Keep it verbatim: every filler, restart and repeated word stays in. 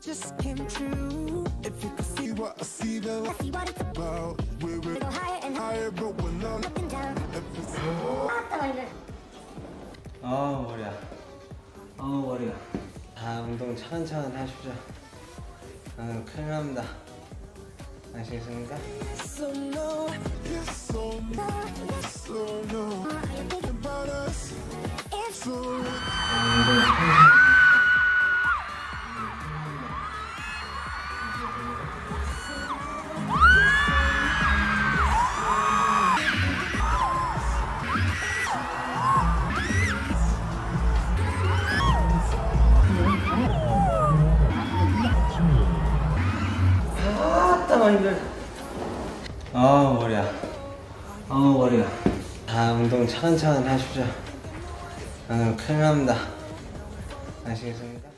just came true. If you could see what I see, then I see what it's about. We will go higher and higher, but we're not looking down. 아 머리야. 아 머리야. 자 운동 차근차근 하시죠. 아 큰일 납니다. 아시겠습니까? So no, yes, so no, yes, so no. I think about us. It's so. 아 운동 차근차근. 아 머리야. 아 머리야. 자 운동 차근차근 하시죠. 아 큰일 납니다. 아시겠습니까?